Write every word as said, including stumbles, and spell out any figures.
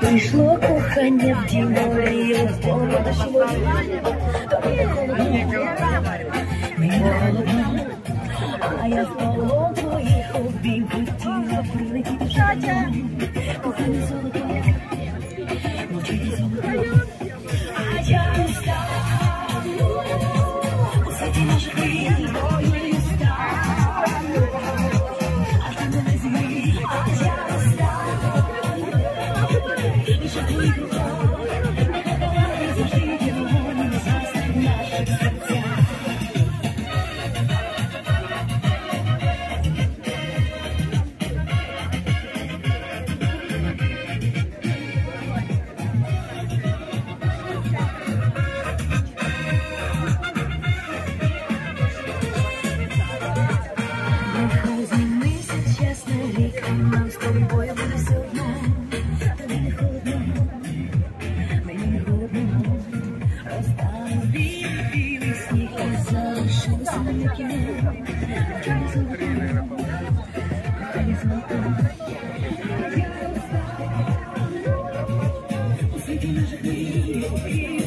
Прийшло кохання в дім морі, розповідно дошло. Мені холодно, а я в полон твоїх обійм хотіла прилетіти в життя. Кохання золото, мовчить золото, а я не стану у світі наших мрій. Нам з тобою буде все одно, тобі не холодно, мені не холодно. Розтанув білий сніг і залишилося наміки. Кохання золото, кохання золото, я розстала у світі наших мрій.